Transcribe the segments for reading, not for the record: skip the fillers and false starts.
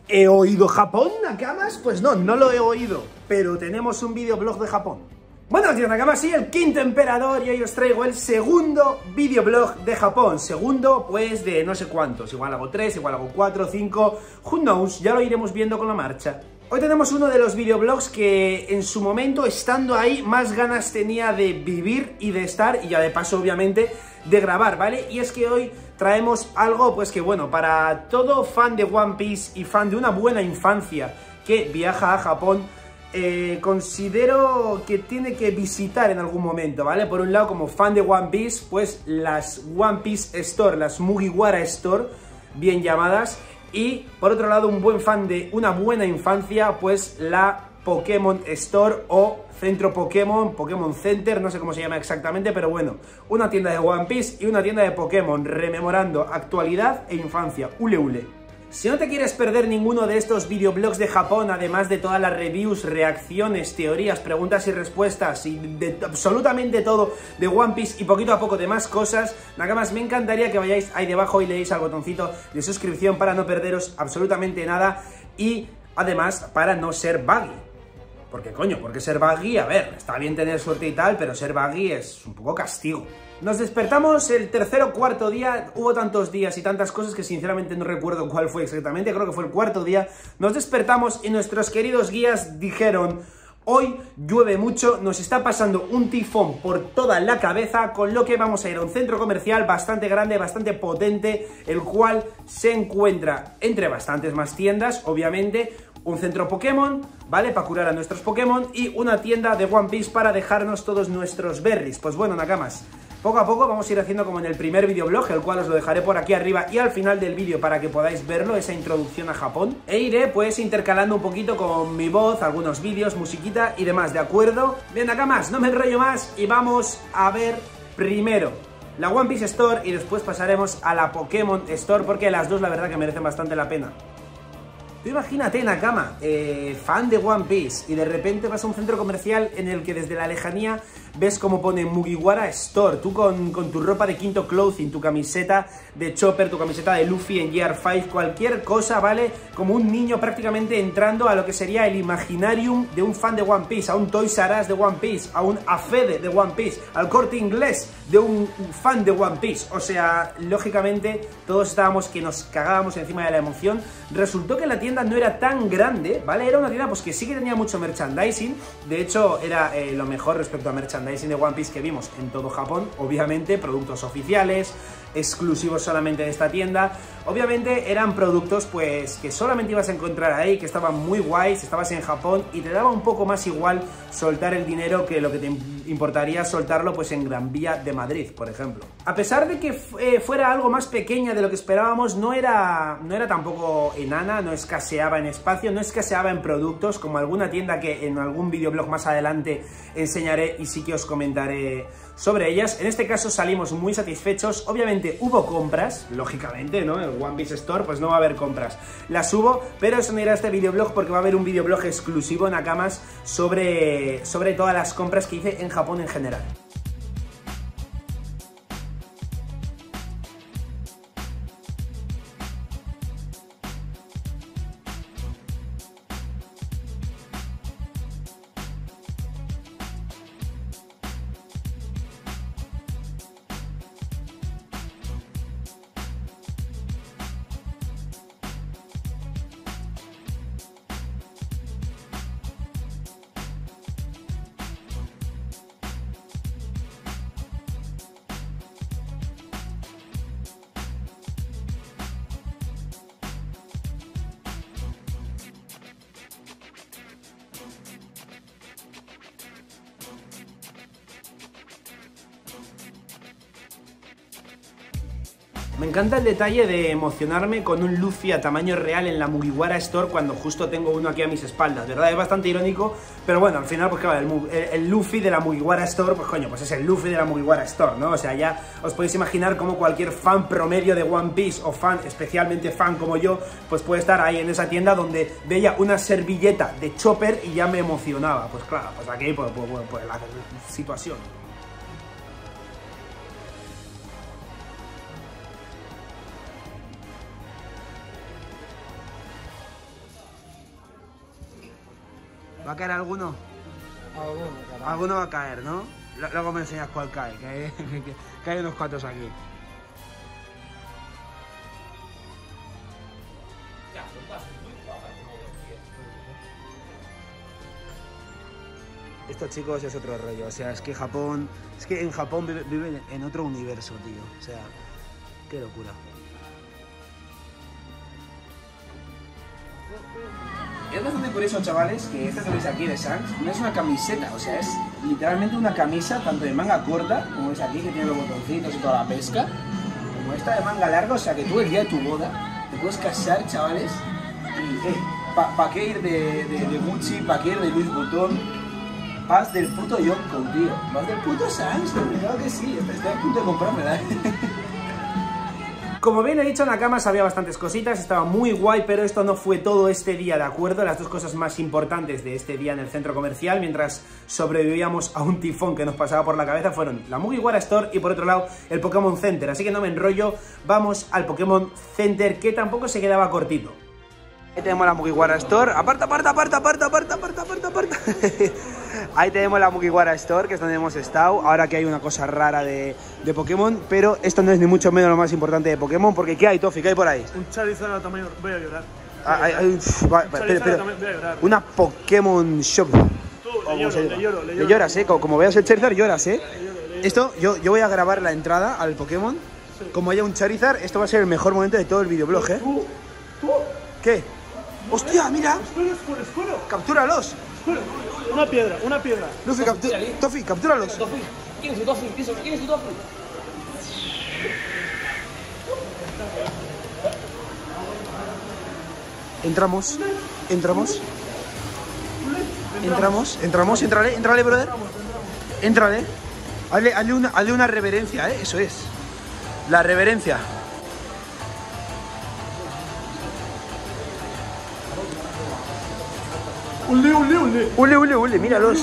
¿He oído Japón, Nakamas? Pues no, no lo he oído, pero tenemos un videoblog de Japón. Buenos días, Nakamas, soy el quinto emperador y hoy os traigo el segundo videoblog de Japón. Segundo, pues, de no sé cuántos. Igual hago 3, igual hago 4, 5, who knows, ya lo iremos viendo con la marcha. Hoy tenemos uno de los videoblogs que en su momento, estando ahí, más ganas tenía de vivir y de estar, y ya de paso, obviamente, de grabar, ¿vale? Y es que hoy traemos algo, pues que bueno, para todo fan de One Piece y fan de una buena infancia que viaja a Japón, considero que tiene que visitar en algún momento, ¿vale? Por un lado, como fan de One Piece, pues las One Piece Store, las Mugiwara Store, bien llamadas. Y por otro lado, un buen fan de una buena infancia, pues la Pokémon Store o Centro Pokémon, Pokémon Center, no sé cómo se llama exactamente, pero bueno, una tienda de One Piece y una tienda de Pokémon, rememorando actualidad e infancia. Ule ule. Si no te quieres perder ninguno de estos videoblogs de Japón, además de todas las reviews, reacciones, teorías, preguntas y respuestas y de absolutamente todo de One Piece y poquito a poco de más cosas, Nakamas, me encantaría que vayáis ahí debajo y le deis al botoncito de suscripción para no perderos absolutamente nada y además para no ser buggy. Porque coño, porque ser buggy, a ver, está bien tener suerte y tal, pero ser buggy es un poco castigo. Nos despertamos el tercer o cuarto día, hubo tantos días y tantas cosas que sinceramente no recuerdo cuál fue exactamente, creo que fue el cuarto día. Nos despertamos y nuestros queridos guías dijeron: hoy llueve mucho, nos está pasando un tifón por toda la cabeza, con lo que vamos a ir a un centro comercial bastante grande, bastante potente, el cual se encuentra entre bastantes más tiendas, obviamente, un centro Pokémon, ¿vale? Para curar a nuestros Pokémon y una tienda de One Piece para dejarnos todos nuestros berries. Pues bueno, Nakamas, poco a poco vamos a ir haciendo como en el primer videoblog, el cual os lo dejaré por aquí arriba y al final del vídeo para que podáis verlo, esa introducción a Japón. E iré pues intercalando un poquito con mi voz, algunos vídeos, musiquita y demás, ¿de acuerdo? Bien, Nakamas, no me enrollo más y vamos a ver primero la One Piece Store y después pasaremos a la Pokémon Store, porque las dos la verdad que merecen bastante la pena. Tú imagínate, Nakama, fan de One Piece, y de repente vas a un centro comercial en el que desde la lejanía ves como pone Mugiwara Store, tú con tu ropa de Quinto Clothing, tu camiseta de Chopper, tu camiseta de Luffy en Gear 5, cualquier cosa, ¿vale? Como un niño prácticamente entrando a lo que sería el imaginarium de un fan de One Piece, a un Toys R Us de One Piece, a un Afede de One Piece, al Corte Inglés de un fan de One Piece. O sea, lógicamente todos estábamos que nos cagábamos encima de la emoción. Resultó que la tienda no era tan grande, ¿vale? Era una tienda pues que sí que tenía mucho merchandising. De hecho, era lo mejor respecto a merchandising de One Piece que vimos en todo Japón. Obviamente, productos oficiales, exclusivos solamente de esta tienda. Obviamente eran productos pues que solamente ibas a encontrar ahí, que estaban muy guays, estabas en Japón y te daba un poco más igual soltar el dinero que lo que te importaría soltarlo pues en Gran Vía de Madrid, por ejemplo. A pesar de que fuera algo más pequeña de lo que esperábamos, no era tampoco enana, no escaseaba en espacio, no escaseaba en productos, como alguna tienda que en algún videoblog más adelante enseñaré y sí que os comentaré sobre ellas. En este caso salimos muy satisfechos. Obviamente hubo compras, lógicamente, ¿no? En One Piece Store pues no va a haber compras, las hubo, pero eso no irá a este videoblog porque va a haber un videoblog exclusivo, Nakamas, sobre todas las compras que hice en Japón en general. Me encanta el detalle de emocionarme con un Luffy a tamaño real en la Mugiwara Store cuando justo tengo uno aquí a mis espaldas, ¿verdad? Es bastante irónico, pero bueno, al final, pues claro, el Luffy de la Mugiwara Store, pues coño, pues es el Luffy de la Mugiwara Store, ¿no? O sea, ya os podéis imaginar cómo cualquier fan promedio de One Piece o fan, especialmente fan como yo, pues puede estar ahí en esa tienda donde veía una servilleta de Chopper y ya me emocionaba. Pues claro, pues aquí, pues la situación. ¿Va a caer alguno? Alguno va a caer, ¿no? Luego me enseñas cuál cae, que hay unos cuantos aquí. Esto, chicos, es otro rollo. O sea, es que Japón... Es que en Japón viven en otro universo, tío. O sea, qué locura. Es bastante curioso, chavales, que esta que veis aquí de Sans no es una camiseta. O sea, es literalmente una camisa tanto de manga corta, como veis aquí, que tiene los botoncitos y toda la pesca, como esta de manga larga. O sea, que tú el día de tu boda te puedes casar, chavales, y ¿pa' qué ir de Gucci? ¿Pa' qué ir de Louis Vuitton? Vas del puto Yonko, tío. Vas del puto Sans, claro que sí. Estoy a punto de comprármela, ¿eh? Como bien he dicho, en la cama había bastantes cositas, estaba muy guay, pero esto no fue todo este día, ¿de acuerdo? Las dos cosas más importantes de este día en el centro comercial, mientras sobrevivíamos a un tifón que nos pasaba por la cabeza, fueron la Mugiwara Store y por otro lado el Pokémon Center. Así que no me enrollo, vamos al Pokémon Center, que tampoco se quedaba cortito. Ahí tenemos la Mugiwara Store. Aparta. Ahí tenemos la Mugiwara Store, que es donde hemos estado. Ahora que hay una cosa rara de Pokémon, pero esto no es ni mucho menos lo más importante de Pokémon, porque ¿qué hay, Tofi? ¿Qué hay por ahí? Un Charizard a tamaño... Voy a llorar. Pero, una Pokémon Shop. Le lloras, como veas el Charizard, lloras, Esto, yo voy a grabar la entrada al Pokémon. Sí. Como haya un Charizard, esto va a ser el mejor momento de todo el videoblog, ¿Tú? ¿Qué? ¡Hostia, mira! ¡Escudo! ¡Captúralos! Una piedra. Luffy, Tofi, captúralos. ¿Quién es tu Tofi? ¿Quién es tu Tofi? Entramos, entrale, brother. Entrale. Hazle una reverencia, eso es. La reverencia. Ule, míralos.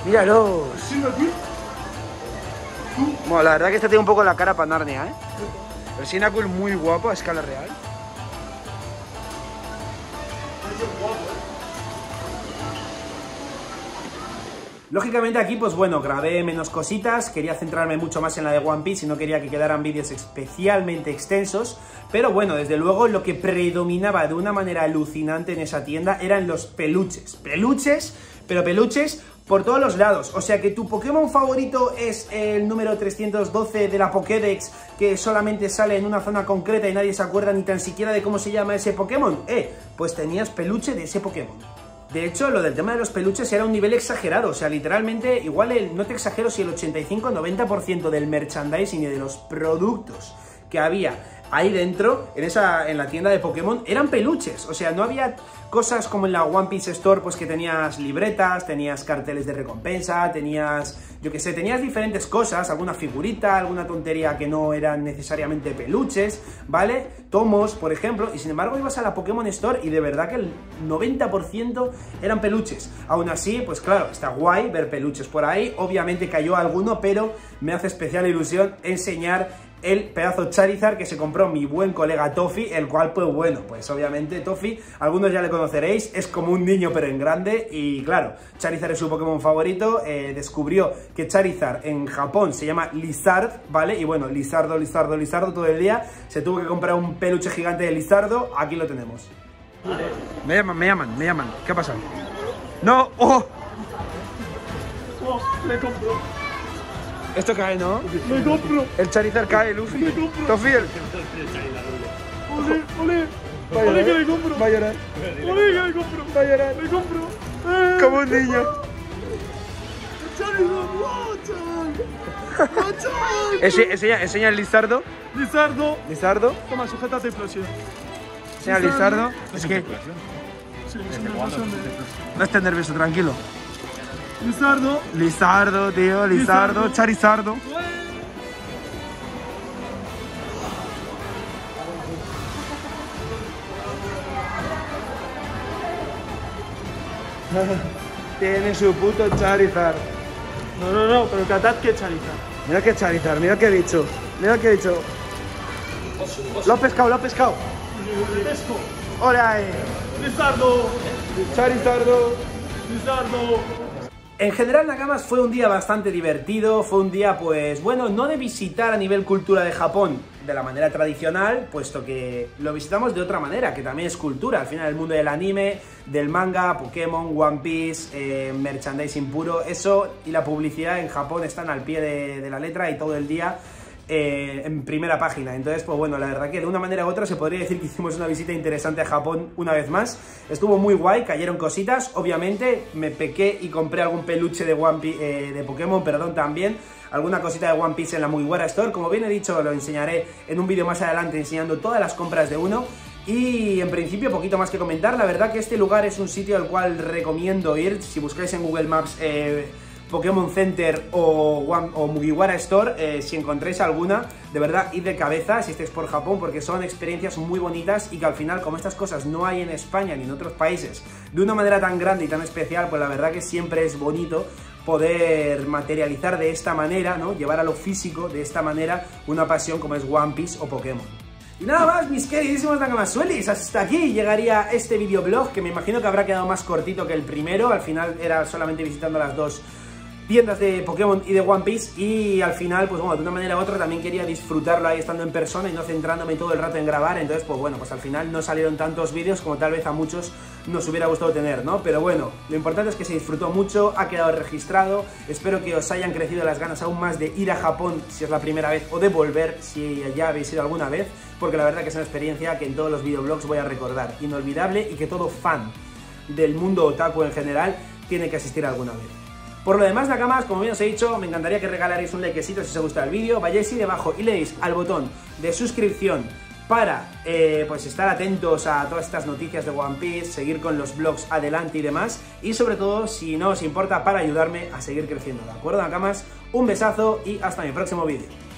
Bueno, la verdad que este tiene un poco la cara para Narnia, El Cyndaquil muy guapo a escala real. Lógicamente aquí, pues bueno, grabé menos cositas, quería centrarme mucho más en la de One Piece y no quería que quedaran vídeos especialmente extensos, pero bueno, desde luego lo que predominaba de una manera alucinante en esa tienda eran los peluches. Peluches por todos los lados. O sea que tu Pokémon favorito es el número 312 de la Pokédex, que solamente sale en una zona concreta y nadie se acuerda ni tan siquiera de cómo se llama ese Pokémon. Pues tenías peluche de ese Pokémon. De hecho, lo del tema de los peluches era un nivel exagerado, o sea, literalmente, igual no te exagero si el 85-90% del merchandising y de los productos que había ahí dentro, en la tienda de Pokémon, eran peluches. O sea, no había cosas como en la One Piece Store, pues que tenías libretas, tenías carteles de recompensa, tenías, yo qué sé, tenías diferentes cosas, alguna figurita, alguna tontería que no eran necesariamente peluches, ¿vale? Tomos, por ejemplo, y sin embargo ibas a la Pokémon Store y de verdad que el 90% eran peluches. Aún así, pues claro, está guay ver peluches por ahí, obviamente cayó alguno, pero me hace especial ilusión enseñar el pedazo Charizard que se compró mi buen colega Tofi, el cual, pues bueno, pues obviamente Tofi, algunos ya le conoceréis, es como un niño pero en grande y claro, Charizard es su Pokémon favorito, descubrió que Charizard en Japón se llama Lizard, ¿vale? Y bueno, Lizardo todo el día, se tuvo que comprar un peluche gigante de Lizardo, aquí lo tenemos. Me llaman, ¿qué ha pasado? ¡No! ¡Oh! Le compro. Esto cae, ¿no? Me compro. El Charizard cae, Luffy. Me compro. Tofi, Ole, que le compro. Va a llorar. Ole, que le compro. Va a llorar. Le compro. Como un niño. Enseña el Lizardo. Lizardo. Toma, sujétate explosión. Enseña el Lizardo. Es que Sí, es una explosión de... no estés nervioso, tranquilo. Lizardo, tío, Lizardo. Charizardo. Tiene su puto Charizard. No, pero catad que Charizard. Mira que Charizard, mira que bicho. Lo ha pescado. Le pesco. ¡Hola! Lizardo. Charizardo. Lizardo. En general, Nakamas, fue un día bastante divertido, fue un día, pues, bueno, no de visitar a nivel cultura de Japón de la manera tradicional, puesto que lo visitamos de otra manera, que también es cultura. Al final, el mundo del anime, del manga, Pokémon, One Piece, merchandising puro, eso y la publicidad en Japón están al pie de la letra y todo el día en primera página. Entonces, pues bueno, la verdad que de una manera u otra se podría decir que hicimos una visita interesante a Japón una vez más. Estuvo muy guay, cayeron cositas, obviamente me pequé y compré algún peluche de de Pokémon, perdón, también alguna cosita de One Piece en la Mugiwara Store. Como bien he dicho, lo enseñaré en un vídeo más adelante enseñando todas las compras de uno. Y en principio poquito más que comentar. La verdad que este lugar es un sitio al cual recomiendo ir. Si buscáis en Google Maps Pokémon Center o Mugiwara Store, si encontráis alguna, de verdad, id de cabeza si estáis por Japón, porque son experiencias muy bonitas y que al final, como estas cosas no hay en España ni en otros países de una manera tan grande y tan especial, pues la verdad que siempre es bonito poder materializar de esta manera, ¿no? Llevar a lo físico de esta manera una pasión como es One Piece o Pokémon. Y nada más, mis queridísimos Nakamasuelis, hasta aquí llegaría este videoblog, que me imagino que habrá quedado más cortito que el primero. Al final era solamente visitando las dos tiendas de Pokémon y de One Piece, y al final, pues bueno, de una manera u otra también quería disfrutarlo ahí estando en persona y no centrándome todo el rato en grabar. Entonces, pues bueno, pues al final no salieron tantos vídeos como tal vez a muchos nos hubiera gustado tener, ¿no? Pero bueno, lo importante es que se disfrutó mucho, ha quedado registrado. Espero que os hayan crecido las ganas aún más de ir a Japón si es la primera vez, o de volver si ya habéis ido alguna vez, porque la verdad que es una experiencia que en todos los videoblogs voy a recordar, inolvidable, y que todo fan del mundo otaku en general tiene que asistir alguna vez. Por lo demás, Nakamas, como bien os he dicho, me encantaría que regalarais un likecito si os gusta el vídeo. Vayáis ahí debajo y le deis al botón de suscripción para pues estar atentos a todas estas noticias de One Piece, seguir con los vlogs adelante y demás. Y sobre todo, si no os importa, para ayudarme a seguir creciendo, ¿de acuerdo, Nakamas? Un besazo y hasta mi próximo vídeo.